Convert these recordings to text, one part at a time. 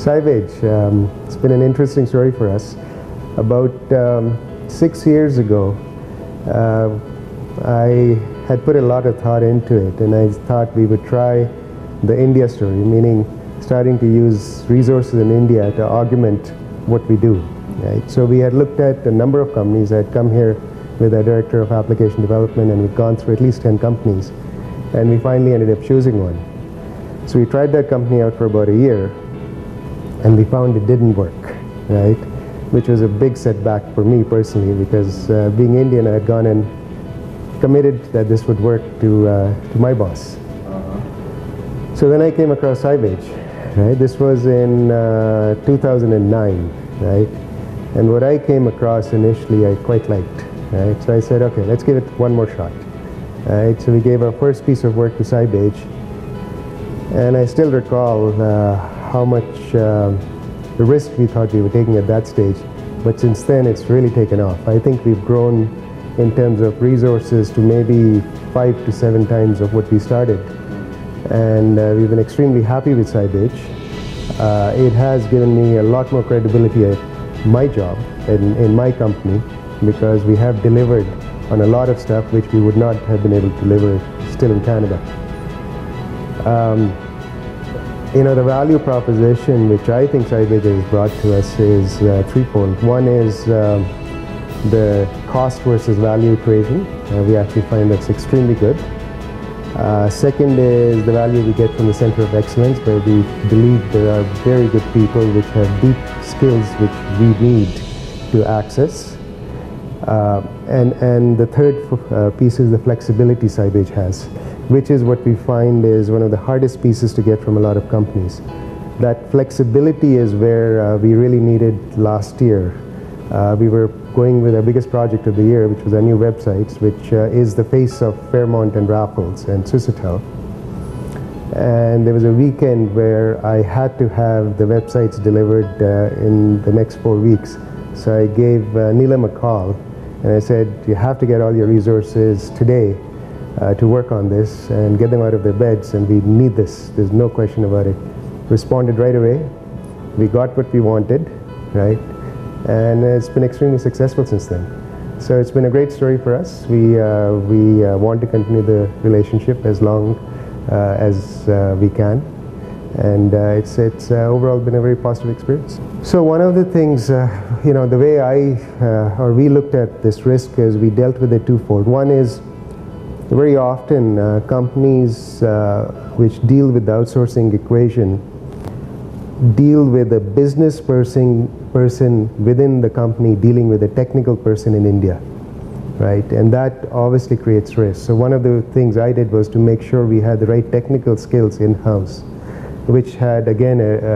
Cybage, it's been an interesting story for us. About 6 years ago, I had put a lot of thought into it, and I thought we would try the India story, meaning starting to use resources in India to augment what we do. Right? So we had looked at a number of companies. I had come here with a director of application development, and we'd gone through at least 10 companies, and we finally ended up choosing one. So we tried that company out for about a year, and we found it didn't work, right? Which was a big setback for me personally, because being Indian, I had gone and committed that this would work to my boss. So then I came across Cybage, right? This was in 2009, right? And what I came across initially, I quite liked, right? So I said, okay, let's give it one more shot, right? So we gave our first piece of work to Cybage, and I still recall how much the risk we thought we were taking at that stage, but since then it's really taken off. I think we've grown in terms of resources to maybe 5 to 7 times of what we started, and we've been extremely happy with Cybage. It has given me a lot more credibility at my job in my company, because we have delivered on a lot of stuff which we would not have been able to deliver still in Canada. You know, the value proposition which I think Cybage has brought to us is threefold. One is the cost versus value equation. We actually find that's extremely good. Second is the value we get from the Center of Excellence, where we believe there are very good people which have deep skills which we need to access. And the third piece is the flexibility Cybage has, which is what we find is one of the hardest pieces to get from a lot of companies. That flexibility is where we really needed last year. We were going with our biggest project of the year, which was our new websites, which is the face of Fairmont and Raffles and Swissatel. And there was a weekend where I had to have the websites delivered in the next 4 weeks. So I gave Neelam a call, and I said, you have to get all your resources today to work on this and get them out of their beds, and we need this. There's no question about it. Responded right away. We got what we wanted, right? And it's been extremely successful since then. So it's been a great story for us. We want to continue the relationship as long as we can. And it's overall been a very positive experience. So one of the things, you know, the way we looked at this risk is we dealt with it twofold. One is very often companies which deal with the outsourcing equation deal with a business person within the company dealing with a technical person in India, right? And that obviously creates risk. So one of the things I did was to make sure we had the right technical skills in-house, which had, again,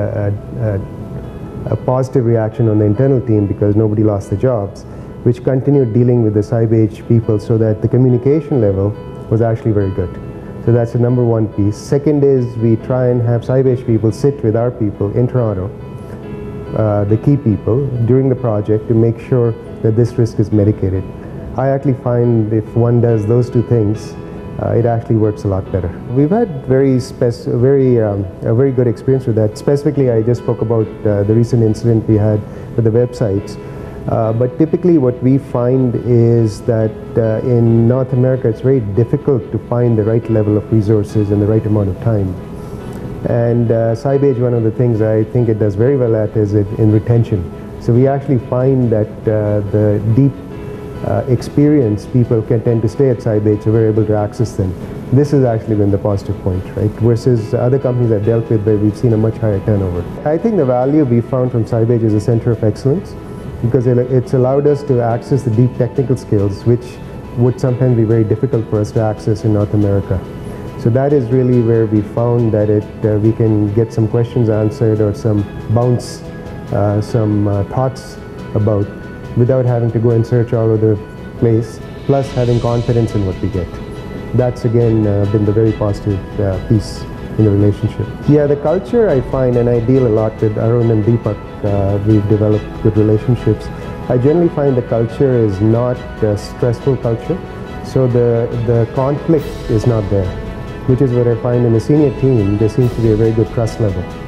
a positive reaction on the internal team because nobody lost their jobs, which continued dealing with the Cybage people so that the communication level was actually very good. So that's the number one piece. Second is we try and have Cybage people sit with our people in Toronto, the key people, during the project to make sure that this risk is mitigated. I actually find if one does those two things, it actually works a lot better. We've had a very good experience with that. Specifically, I just spoke about the recent incident we had with the websites. But typically what we find is that in North America it's very difficult to find the right level of resources and the right amount of time. And Cybage, one of the things I think it does very well at is in retention. So we actually find that the deep experienced people can tend to stay at Cybage, so we're able to access them. This has actually been the positive point, right? Versus other companies I've dealt with where we've seen a much higher turnover. I think the value we found from Cybage is a center of excellence, because it's allowed us to access the deep technical skills which would sometimes be very difficult for us to access in North America. So that is really where we found that we can get some questions answered or some bounce, some thoughts about without having to go and search all over the place, plus having confidence in what we get. That's again been the very positive piece in the relationship. Yeah, the culture I find, and I deal a lot with Arun and Deepak, we've developed good relationships. I generally find the culture is not a stressful culture, so the conflict is not there, which is what I find in the senior team. There seems to be a very good trust level.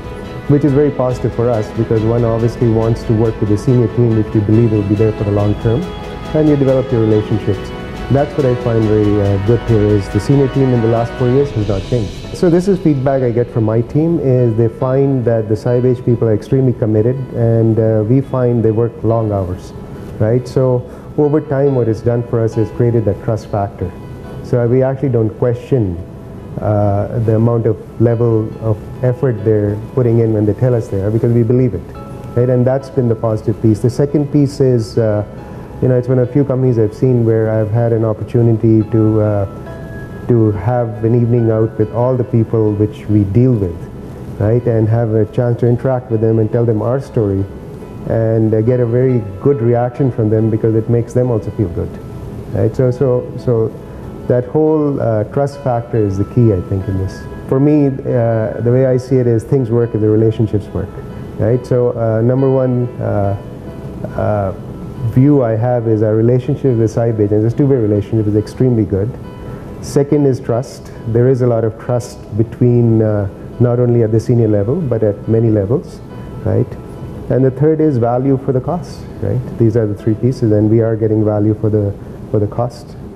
which is very positive for us because one obviously wants to work with the senior team, which we believe will be there for the long term, and you develop your relationships. That's what I find very good here is the senior team in the last 4 years has not changed. So this is feedback I get from my team is they find that the Cybage people are extremely committed, and we find they work long hours, right? So over time what it's done for us is created that trust factor. So we actually don't question the amount of level of effort they're putting in when they tell us they are, because we believe it, right? And that's been the positive piece. The second piece is it's one of the few companies I've seen where I've had an opportunity to have an evening out with all the people which we deal with, right, and have a chance to interact with them and tell them our story, and get a very good reaction from them because it makes them also feel good, right? So that whole trust factor is the key, I think, in this. For me, the way I see it is things work if the relationships work, right? So number one view I have is our relationship with Cybage, and this two-way relationship is extremely good. Second is trust. There is a lot of trust between not only at the senior level but at many levels, right? And the third is value for the cost, right? These are the three pieces, and we are getting value for the cost.